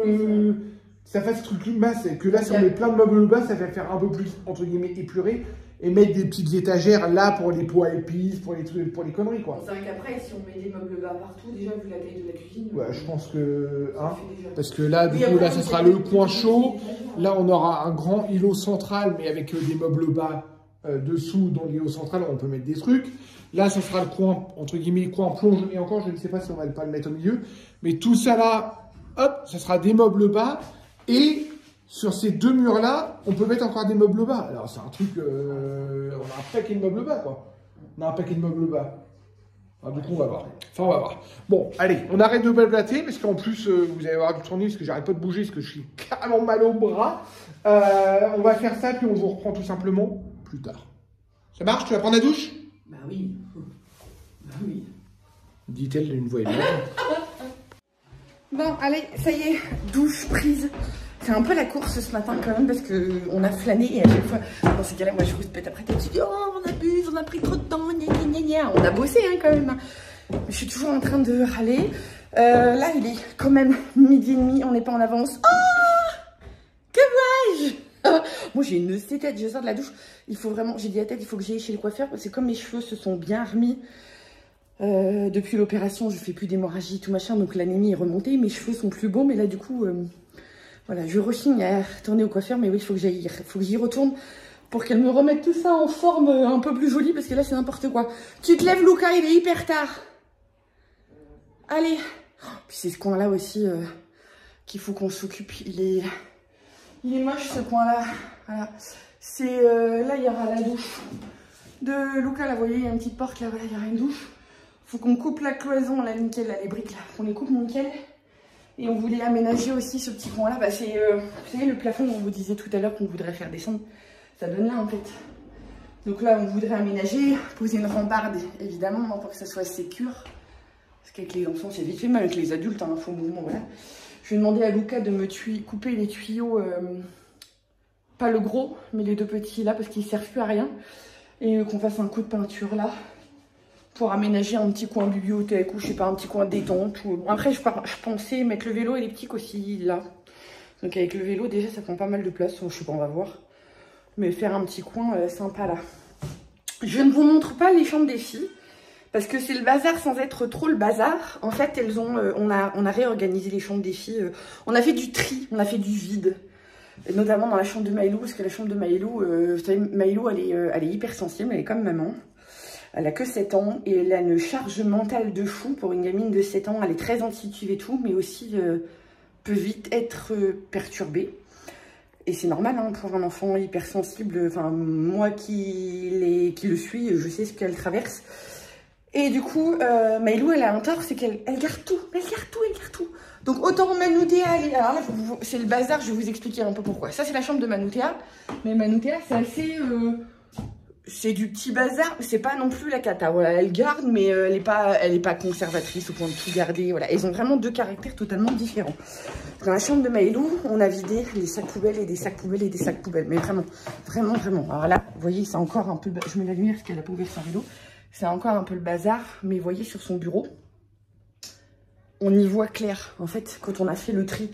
truc masse. Et que là, si on met plein de meubles bas, ça va faire un peu plus, entre guillemets, épuré. Et mettre des petites étagères là pour les pots à épices, pour les trucs, pour les conneries, quoi. C'est vrai qu'après, si on met des meubles bas partout, déjà, vu la taille de la cuisine. Ouais, je pense que. Hein, parce que là, du coup, là, ce sera le coin chaud. Là, on aura un grand îlot central, mais avec des meubles bas dessous. Dans l'îlot central, on peut mettre des trucs. Là, ce sera le coin, entre guillemets, coin plonge. Et encore, je ne sais pas si on va pas le mettre au milieu. Mais tout ça là, hop, ça sera des meubles bas. Et sur ces 2 murs-là, on peut mettre encore des meubles bas. Alors, c'est un truc... on a un paquet de meubles bas, quoi. On a un paquet de meubles bas. Alors, du coup, on va voir. Enfin, on va voir. Bon, allez, on arrête de blablater, parce qu'en plus, vous allez avoir du tournis, parce que j'arrête pas de bouger, parce que je suis carrément mal au bras. On va faire ça, puis on vous reprend tout simplement plus tard. Ça marche? Tu vas prendre la douche? Bah oui. Bah oui. Dit-elle d'une voix élevée. Bon, allez, ça y est, douche prise. C'est un peu la course ce matin quand même parce qu'on a flâné et à chaque fois, dans ces cas-là, moi je rouspète après, tu dis oh on abuse, on a pris trop de temps, gna. On a bossé hein, quand même. Mais je suis toujours en train de râler. Là il est quand même 12h30, on n'est pas en avance. Oh que dommage. Moi j'ai une tête, je sors de la douche. Il faut vraiment, j'ai dit à tête, il faut que j'aille chez le coiffeur parce que comme mes cheveux se sont bien remis. Depuis l'opération, je fais plus d'hémorragie, tout machin, donc l'anémie est remontée, mes cheveux sont plus beaux, mais là du coup, voilà, je rechigne à retourner au coiffeur, mais oui, il faut que j'y retourne pour qu'elle me remette tout ça en forme un peu plus jolie, parce que là c'est n'importe quoi. Tu te lèves, Luca, il est hyper tard. Allez. Puis c'est ce coin-là aussi qu'il faut qu'on s'occupe. Il est moche ce coin-là. Voilà. C'est là il y aura la douche de Luca. Là, vous voyez, il y a une petite porte là. Voilà, il y aura une douche. Faut qu'on coupe la cloison là, nickel, là, les briques là. On les coupe nickel. Et on voulait aménager aussi ce petit coin là. Bah, c'est vous savez le plafond qu'on vous disait tout à l'heure qu'on voudrait faire descendre. Ça donne là en fait. Donc là, on voudrait aménager, poser une rambarde évidemment pour que ça soit sécure. Parce qu'avec les enfants, c'est vite fait, même avec les adultes, hein, faux mouvement, voilà. Je vais demander à Luca de me couper les tuyaux, pas le gros, mais les 2 petits là, parce qu'ils ne servent plus à rien. Et qu'on fasse un coup de peinture là, pour aménager un petit coin bibliothèque, ou je sais pas, un petit coin détente. Ou... Après, je pensais mettre le vélo elliptique aussi là. Donc avec le vélo, déjà, ça prend pas mal de place, je sais pas, on va voir. Mais faire un petit coin sympa là. Je ne vous montre pas les chambres des filles. Parce que c'est le bazar sans être trop le bazar. En fait, elles ont, on a réorganisé les chambres des filles. On a fait du tri, on a fait du vide. Et notamment dans la chambre de Maïlou. Parce que la chambre de Maïlou, vous savez, Maïlou, elle est hyper sensible. Elle est comme maman. Elle a que 7 ans. Et elle a une charge mentale de fou pour une gamine de 7 ans. Elle est très intuitive et tout. Mais aussi peut vite être perturbée. Et c'est normal hein, pour un enfant hypersensible. Enfin, moi qui le suis, je sais ce qu'elle traverse. Et du coup, Maïlou, elle a un tort, c'est qu'elle garde tout. Elle garde tout. Donc autant Manoutéa, alors là, c'est le bazar, je vais vous expliquer un peu pourquoi. Ça, c'est la chambre de Manoutéa. Mais Manoutéa, c'est assez... c'est du petit bazar, c'est pas non plus la cata. Voilà, elle garde, mais elle est pas conservatrice au point de tout garder. Voilà, ils ont vraiment 2 caractères totalement différents. Dans la chambre de Maïlou, on a vidé les sacs poubelles et des sacs poubelles et des sacs poubelles. Mais vraiment. Alors là, vous voyez, c'est encore un peu... Je mets la lumière parce qu'elle a pas ouvert son rideau. C'est encore un peu le bazar, mais vous voyez sur son bureau, on y voit clair. En fait, quand on a fait le tri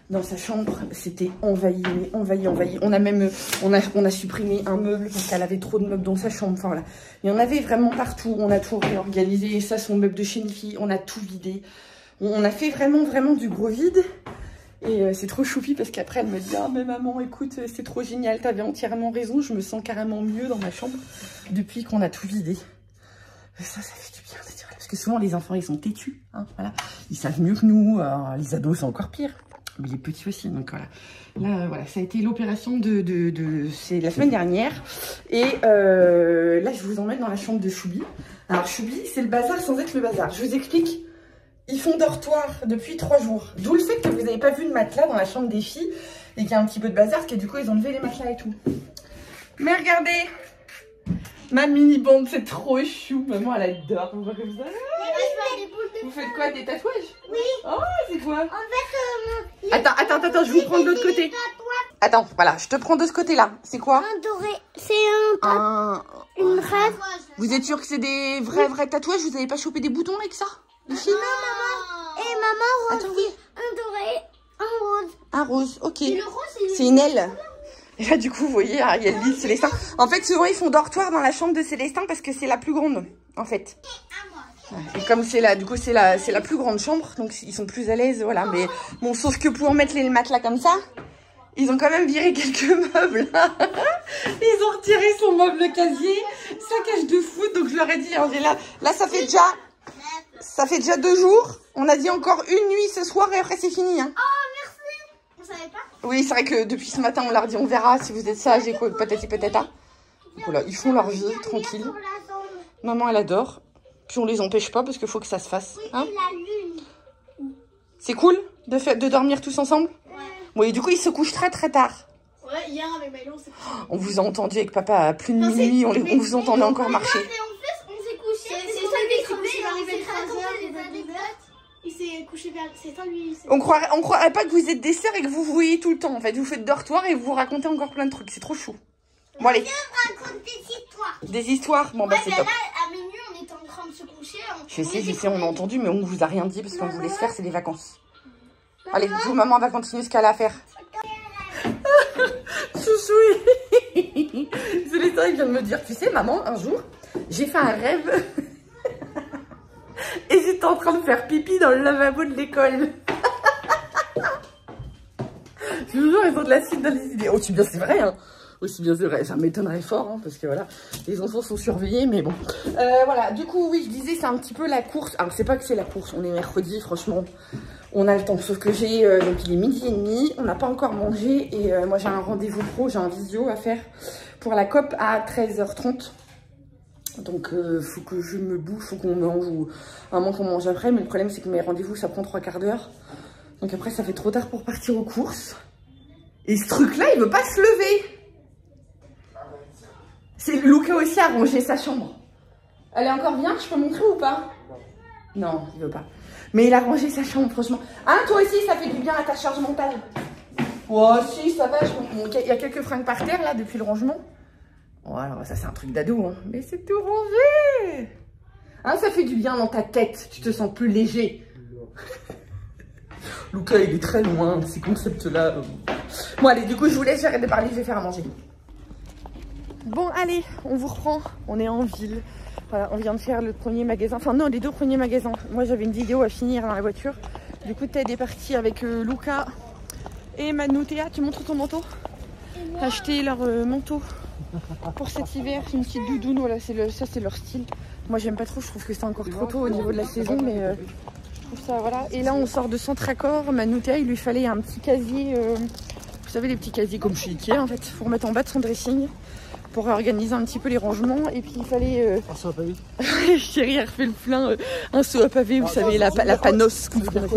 dans sa chambre, c'était envahi, envahi. On a même, on a supprimé un meuble parce qu'elle avait trop de meubles dans sa chambre. Enfin voilà, il y en avait vraiment partout. On a tout réorganisé. Ça, son meuble de chez une fille, on a tout vidé. On a fait vraiment du gros vide. Et c'est trop choupi parce qu'après elle me dit ah mais maman écoute c'est trop génial, t'avais entièrement raison, je me sens carrément mieux dans ma chambre depuis qu'on a tout vidé. Ça fait du bien de dire parce que souvent les enfants ils sont têtus, hein, voilà. Ils savent mieux que nous, les ados c'est encore pire, mais les petits aussi, donc voilà. Là voilà, ça a été l'opération c'est la semaine dernière et là je vous emmène dans la chambre de Choubi. Alors Choubi c'est le bazar sans être le bazar, je vous explique. Ils font dortoir depuis 3 jours. D'où le fait que vous n'avez pas vu de matelas dans la chambre des filles et qu'il y a un petit peu de bazar parce que du coup ils ont levé les matelas et tout. Mais regardez, ma mini bande c'est trop chou. Maman elle adore. On voit comme ça. Vous faites quoi, des tatouages? Oui. Oh c'est quoi? En fait, attends, je vous prends de l'autre côté. Attends, voilà, je te prends de ce côté-là. C'est quoi? Un doré. C'est une rêve. Vous êtes sûr que c'est des vrais tatouages? Vous n'avez pas chopé des boutons avec ça? Non, maman. Et maman, rose. Attends, oui. Un doré, un rose. Un rose, ok. Et le rose, c'est une aile. Et là, du coup, vous voyez, il y a le lit de Célestin. En fait, souvent, ils font dortoir dans la chambre de Célestin parce que c'est la plus grande, en fait. Et comme c'est là, du coup, c'est la plus grande chambre, donc ils sont plus à l'aise, voilà. Mais bon, sauf que pour mettre les matelas comme ça, ils ont quand même viré quelques meubles. Ils ont retiré son meuble casier, sa cage de foot, donc je leur ai dit, Angela, là, ça fait déjà 2 jours. On a dit encore une nuit ce soir et après c'est fini. Hein. Oh, merci. Vous savez pas? Oui, c'est vrai que depuis ce matin, on leur dit on verra si vous êtes sages et quoi, peut-être. Voilà, ils font leur vie tranquille. Maman, elle adore. Puis on les empêche pas parce qu'il faut que ça se fasse. Oui, hein. et la lune. C'est cool de dormir tous ensemble? Ouais. Oui, du coup, ils se couchent très tard. Ouais, hier avec Maïlon, c'est cool. On vous a entendu avec papa à plus de minuit, on vous entendait encore marcher. On croirait pas que vous êtes des sœurs et que vous voyez tout le temps en fait. Vous faites dortoir et vous racontez encore plein de trucs. C'est trop chou. Bon allez. On raconte des histoires. Des histoires? Bon bah c'est top. Là, à minuit, on était en train de se coucher. Je sais, on a entendu, mais on vous a rien dit parce qu'on vous laisse faire, c'est des vacances. Allez, vous, maman va continuer ce qu'elle a à faire. Chouchou. Célestin, il vient de me dire, tu sais, maman, un jour, j'ai fait un rêve. Et j'étais en train de faire pipi dans le lavabo de l'école. Je vous jure, ils ont de la suite dans les idées. Aussi bien c'est vrai, hein. Aussi bien c'est vrai. Ça m'étonnerait fort, hein, parce que voilà, les enfants sont surveillés, mais bon. Voilà, du coup, oui, je disais, c'est un petit peu la course. Alors, c'est pas que c'est la course, on est mercredi, franchement, on a le temps. Sauf que j'ai, donc il est 12h30, on n'a pas encore mangé. Et moi, j'ai un rendez-vous pro, j'ai un visio à faire pour la COP à 13h30. Donc, faut que je me bouge, faut qu'on mange ou à un moment qu'on mange après. Mais le problème, c'est que mes rendez-vous, ça prend 3/4 d'heure. Donc après, ça fait trop tard pour partir aux courses. Et ce truc-là, il veut pas se lever. C'est Luca aussi a rangé sa chambre. Elle est encore bien, je peux montrer ou pas? Non, il veut pas. Mais il a rangé sa chambre, franchement. Ah, toi aussi, ça fait du bien à ta charge mentale. Oh, si, ça va. Il y a quelques fringues par terre, là, depuis le rangement. Voilà, ça c'est un truc d'ado, hein. Mais c'est tout rangé. Hein, ça fait du bien dans ta tête. Tu te sens plus léger. Luca, il est très loin de ces concepts-là. Bon, allez, du coup, je vous laisse, j'arrête de parler, je vais faire à manger. Bon, allez, on vous reprend. On est en ville. Voilà, on vient de faire le premier magasin. Enfin, non, les 2 premiers magasins. Moi, j'avais une vidéo à finir dans la voiture. Du coup, Ted est parti avec Luca et Manu. Théa, tu montres ton manteau? Acheter leur manteau pour cet hiver. Une petite doudoune, voilà, ça, c'est leur style. Moi, j'aime pas trop. Je trouve que c'est encore trop tôt au niveau de la saison, mais je trouve ça, voilà. Et là, on sort de Centracor. Manu, Théa, il lui fallait un petit casier. Vous savez, les petits casiers comme chez Ikea, en fait, pour mettre en bas de son dressing. Pour organiser un petit peu les rangements. Et puis il fallait... Un seau à pavé. Chérie a refait le plein. Un seau à pavé, vous savez, la panos.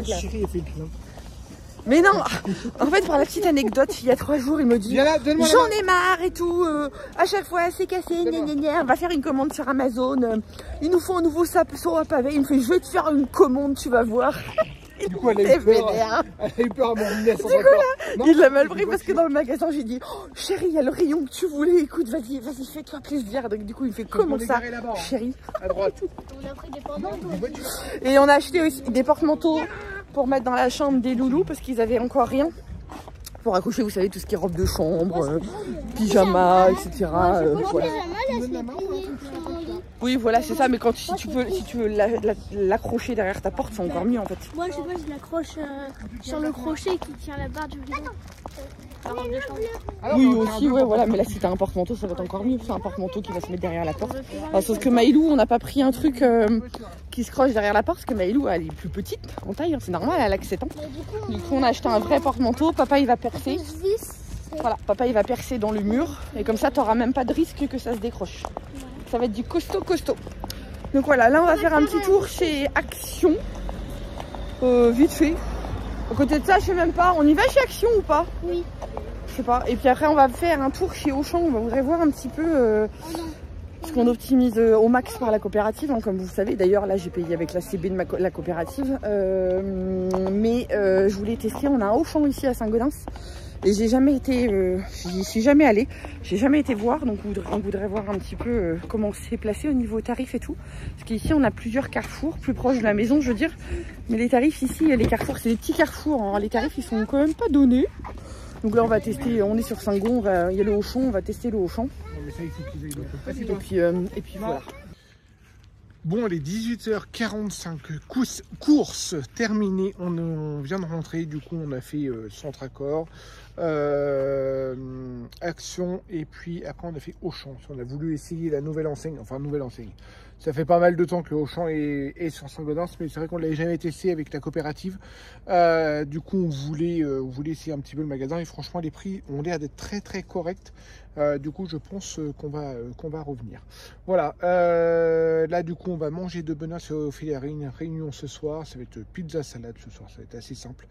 Mais non. En fait, pour la petite anecdote, il y a 3 jours, il me dit j'en ai marre et tout. À chaque fois, c'est cassé. On va faire une commande sur Amazon. Il nous faut un nouveau seau à pavé. Il me fait je vais te faire une commande, tu vas voir. Du coup, elle a eu peur à mon nez. Du coup, là, il l'a mal pris parce que dans le magasin, j'ai dit oh, chérie, il y a le rayon que tu voulais. Écoute, vas-y, fais-toi plaisir. Donc, du coup, il fait comment ça, chérie? À droite. On a pris des porte-manteaux. Et on a acheté aussi des porte-manteaux pour mettre dans la chambre des loulous parce qu'ils avaient encore rien. Pour accoucher, vous savez, tout ce qui est robe de chambre, pyjama, etc. Voilà. Oui, voilà, c'est ça, mais quand si tu veux l'accrocher derrière ta porte, c'est encore mieux en fait. Moi, je sais pas, je l'accroche sur le crochet qui tient la barre du guidon. Oui, aussi, ouais, voilà, mais là, si t'as un porte-manteau, ça va être encore mieux. C'est un porte-manteau qui va se mettre derrière la porte. Alors, sauf que Maïlou, on n'a pas pris un truc qui se croche derrière la porte, parce que Maïlou, elle est plus petite en taille, hein, c'est normal, elle a que 7 ans. Du coup, on a acheté un vrai porte-manteau. Papa, il va percer. Voilà, papa, il va percer dans le mur. Et comme ça, t'auras même pas de risque que ça se décroche. Ça va être du costaud. Donc voilà, là, on va faire un petit tour chez Action. Vite fait. À côté de ça, je sais même pas. On y va chez Action ou pas? Oui. Je sais pas. Et puis après, on va faire un tour chez Auchan. On va voir un petit peu ce qu'on optimise au max par la coopérative. Hein, comme vous savez, d'ailleurs, là, j'ai payé avec la CB de la coopérative. Mais je voulais tester. On a un Auchan ici à Saint-Gaudens. Et j'ai jamais été, j'y suis jamais allée, j'ai jamais été voir, donc on voudrait voir un petit peu comment c'est placé au niveau tarif et tout. Parce qu'ici on a plusieurs carrefours, plus proches de la maison je veux dire. Mais les tarifs ici, les carrefours, c'est des petits carrefours, hein. Les tarifs ils sont quand même pas donnés. Donc là on va tester, on est sur Saint-Gon, il y a le Auchan, on va tester le Auchan. Et puis voilà. Bon, elle est 18h45, course terminée, on vient de rentrer, du coup on a fait Centre Accor, Action, et puis après on a fait Auchan. On a voulu essayer la nouvelle enseigne, ça fait pas mal de temps que Auchan est sur Saint-Gaudens, mais c'est vrai qu'on ne l'avait jamais testé avec la coopérative. Du coup on voulait essayer un petit peu le magasin, et franchement les prix ont l'air d'être très corrects. Du coup je pense qu'on va revenir. Voilà, là du coup on va manger de bonheur, on fait la réunion ce soir, ça va être pizza salade ce soir, ça va être assez simple.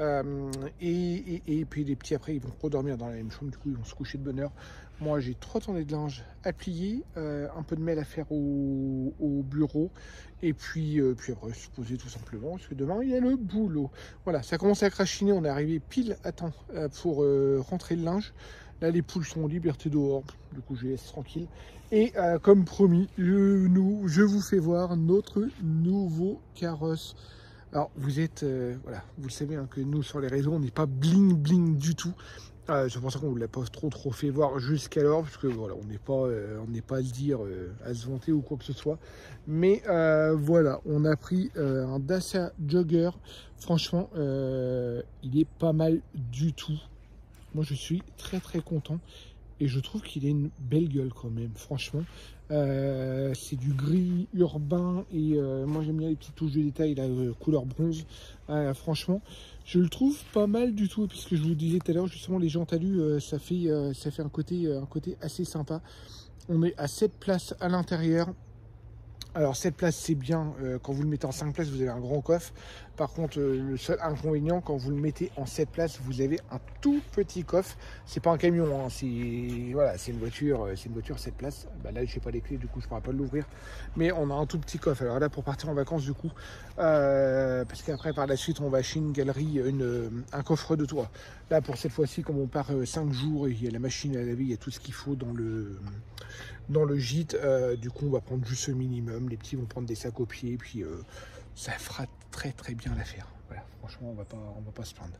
Et puis les petits après ils vont redormir dans la même chambre, du coup ils vont se coucher de bonne heure. Moi j'ai 3 tonnes de linge à plier, un peu de mail à faire au bureau, et puis après se poser tout simplement, parce que demain il y a le boulot. Voilà, ça commence à crachiner, on est arrivé pile à temps pour rentrer le linge. Là, les poules sont en liberté dehors, du coup, je les laisse tranquilles. Et comme promis, je vous fais voir notre nouveau carrosse. Alors, vous êtes, voilà, vous le savez, hein, que nous, sur les réseaux, on n'est pas bling du tout. C'est pour ça qu'on ne vous l'a pas trop fait voir jusqu'alors, parce que voilà, on n'est pas à le dire, à se vanter ou quoi que ce soit. Mais voilà, on a pris un Dacia Jogger. Franchement, il est pas mal du tout. Moi je suis très content, et je trouve qu'il a une belle gueule quand même, franchement. C'est du gris urbain, et moi j'aime bien les petites touches de détail, la couleur bronze. Franchement je le trouve pas mal du tout, puisque je vous disais tout à l'heure justement les jantes alu, ça fait un côté assez sympa. On est à 7 places à l'intérieur. Alors 7 places c'est bien, quand vous le mettez en 5 places vous avez un grand coffre. Par contre le seul inconvénient, quand vous le mettez en 7 places vous avez un tout petit coffre. C'est pas un camion, hein, c'est une voiture 7 places. Bah là j'ai pas les clés, du coup je pourrais pas l'ouvrir, mais on a un tout petit coffre. Alors là pour partir en vacances du coup, parce qu'après par la suite on va chez une galerie, un coffre de toit. Là pour cette fois-ci, comme on part 5 jours, il y a la machine à laver, il y a tout ce qu'il faut dans le gîte. Du coup on va prendre juste le minimum, les petits vont prendre des sacs aux pieds, puis ça fera très bien l'affaire. Voilà, franchement on va pas se plaindre.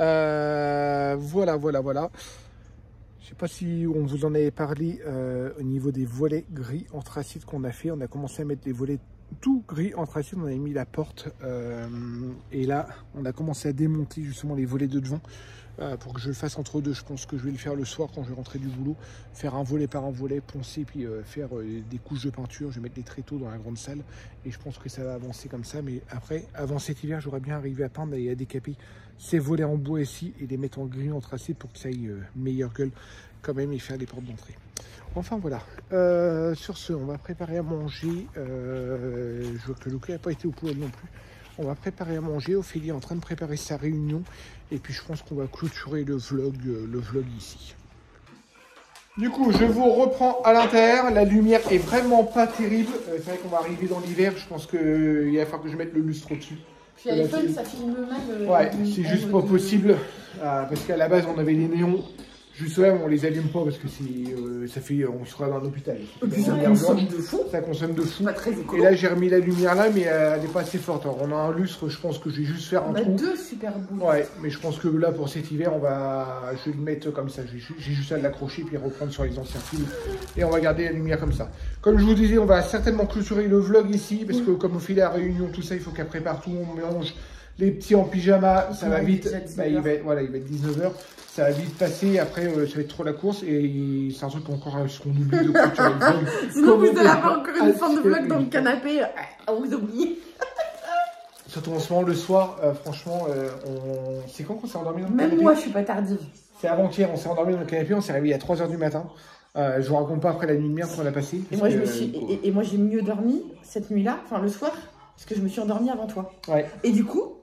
Voilà. Je sais pas si on vous en avait parlé au niveau des volets gris anthracite qu'on a fait. On a commencé à mettre les volets tout gris anthracite, on avait mis la porte, et là on a commencé à démonter justement les volets de devant. Pour que je le fasse entre deux, je pense que je vais le faire le soir quand je vais rentrer du boulot, faire un volet par un volet, poncer, puis faire des couches de peinture. Je vais mettre les tréteaux dans la grande salle, et je pense que ça va avancer comme ça. Mais après, avant cet hiver, j'aurais bien arrivé à peindre et à décaper ces volets en bois ici et les mettre en gris anthracite pour que ça ait meilleure gueule quand même, et faire les portes d'entrée. Enfin voilà, sur ce, on va préparer à manger. Je vois que le clé n'a pas été au poêle non plus. On va préparer à manger. Ophélie est en train de préparer sa réunion. Et puis je pense qu'on va clôturer le vlog ici. Du coup, je vous reprends à l'intérieur. La lumière est vraiment pas terrible. C'est vrai qu'on va arriver dans l'hiver. Je pense qu'il va falloir que je mette le lustre au-dessus. Puis l'iPhone, ça filme mal. Ouais, c'est juste pas possible. Parce qu'à la base, on avait les néons Juste là, on les allume pas parce que ça fait, on sera dans l'hôpital. Ça consomme de fou. Ça consomme de fou. Pas très écolo. Et là, j'ai remis la lumière là, mais elle n'est pas assez forte. Alors, on a un lustre, je pense que je vais juste faire un trou. On a 2 super boules. Ouais, mais je pense que là, pour cet hiver, je vais le mettre comme ça. J'ai juste à l'accrocher puis reprendre sur les anciens fils. Et on va garder la lumière comme ça. Comme je vous disais, on va certainement clôturer le vlog ici parce que comme on fait la réunion, tout ça, il faut qu'elle prépare tout. On mélange les petits en pyjama, ça va vite. Il va être 19h. Ça va vite passer, après ça va être trop la course et c'est un truc encore qu'on oublie de clôturer le vlog. Sinon vous allez avoir encore une fin de vlog dans le canapé, vous oubliez. Surtout en ce moment, le soir, franchement, c'est quand qu'on s'est endormi dans le canapé? Même moi je suis pas tardive. C'est avant-hier, on s'est endormi dans le canapé, on s'est réveillé à 3h du matin. Je vous raconte pas après la nuit de merde qu'on a passée. Et moi j'ai mieux dormi cette nuit-là, enfin le soir, parce que je me suis endormie avant toi. Ouais. Et du coup,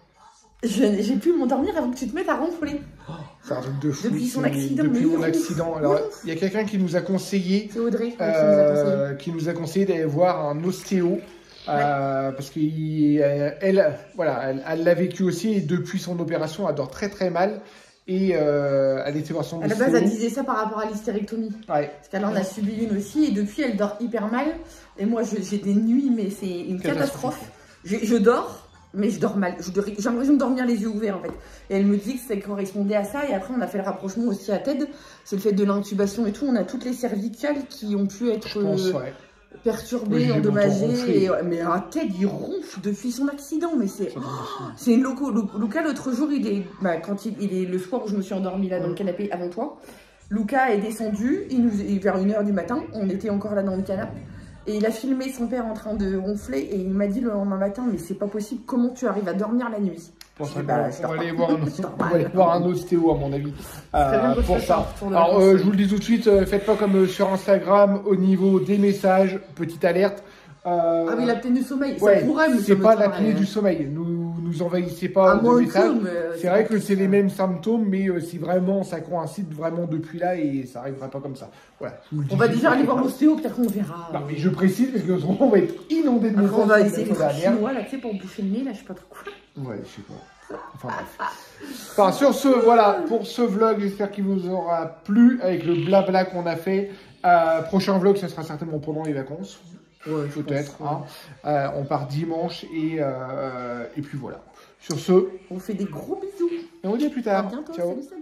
j'ai pu m'endormir avant que tu te mettes à ronfler. Oh, c'est un truc de fou. Depuis son accident. Depuis mon accident. Alors, il y a quelqu'un qui nous a conseillé. C'est Audrey qui nous a conseillé d'aller voir un ostéo. Parce qu'elle l'a vécu aussi et depuis son opération, elle dort très très mal. Et elle était voir son ostéo. À la base, elle disait ça par rapport à l'hystérectomie. Ouais. Parce qu'elle en a subi une aussi et depuis, elle dort hyper mal. Et moi, j'ai des nuits, mais c'est une catastrophe. Je dors. Mais je dors mal, j'ai l'impression de dormir les yeux ouverts en fait. Et elle me dit que ça correspondait à ça. Et après, on a fait le rapprochement aussi à TED. C'est le fait de l'intubation et tout. On a toutes les cervicales qui ont pu être perturbées, endommagées. Mais à TED, il ronfle depuis son accident. Mais c'est une loco. Lucas, l'autre jour, quand il est le soir où je me suis endormie là dans le canapé avant toi, Lucas est descendu. Vers 1h du matin, on était encore là dans le canapé. Et il a filmé son père en train de ronfler et il m'a dit le lendemain matin, mais c'est pas possible, comment tu arrives à dormir la nuit? On va aller voir un ostéo à mon avis pour ça. Alors je vous le dis tout de suite, faites pas comme sur Instagram au niveau des messages, petite alerte. Ah oui, l'apnée du sommeil, ça pourrait, mais c'est pas l'apnée du sommeil. Nous envahissez pas de messages. C'est vrai que c'est les mêmes symptômes, mais si vraiment ça coïncide vraiment depuis là et ça arrivera pas comme ça. Voilà. On va déjà aller voir l'ostéo, peut-être qu'on verra. Non, mais je précise parce que autrement on va être inondé de messages. On va essayer de faire chinois là, tu sais, pour bouffer le nez, là, je sais pas trop quoi. Ouais, je sais pas. Enfin bref. Enfin, sur ce, voilà, pour ce vlog, j'espère qu'il vous aura plu avec le blabla qu'on a fait. Prochain vlog, ça sera certainement pendant les vacances. Ouais, peut-être. Hein. On part dimanche et puis voilà. Sur ce, on fait des gros bisous. Et on vous dit à plus tard. À bientôt. Ciao. Salut, salut.